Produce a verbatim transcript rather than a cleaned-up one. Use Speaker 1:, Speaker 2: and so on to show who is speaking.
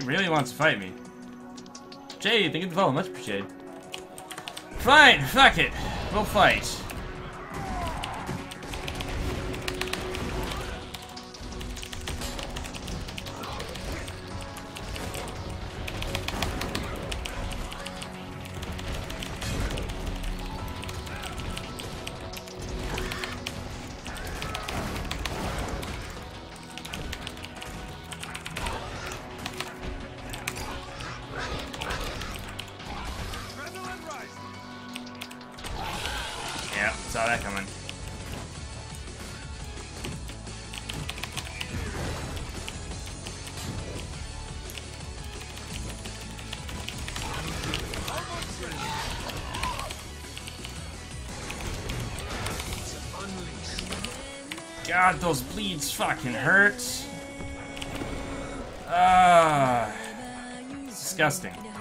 Speaker 1: really wants to fight me. Jay, thank you for the follow. Much appreciated. Fine, fuck it. We'll fight. Yeah, saw that coming. God, those bleeds fucking hurt. Ah, disgusting.